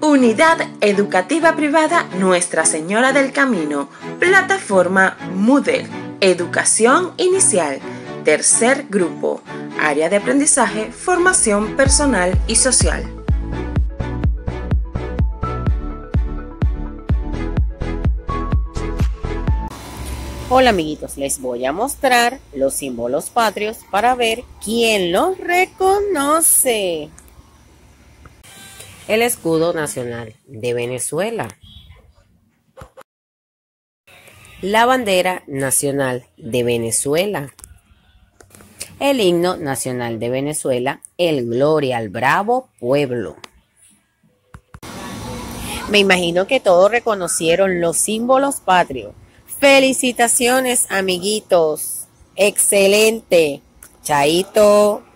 Unidad Educativa Privada Nuestra Señora del Camino, plataforma Moodle, Educación Inicial, tercer grupo, área de aprendizaje, formación personal y social. Hola amiguitos, les voy a mostrar los símbolos patrios para ver quién los reconoce. El escudo nacional de Venezuela. La bandera nacional de Venezuela. El himno nacional de Venezuela, el Gloria al Bravo Pueblo. Me imagino que todos reconocieron los símbolos patrios. ¡Felicitaciones, amiguitos! ¡Excelente! ¡Chaito!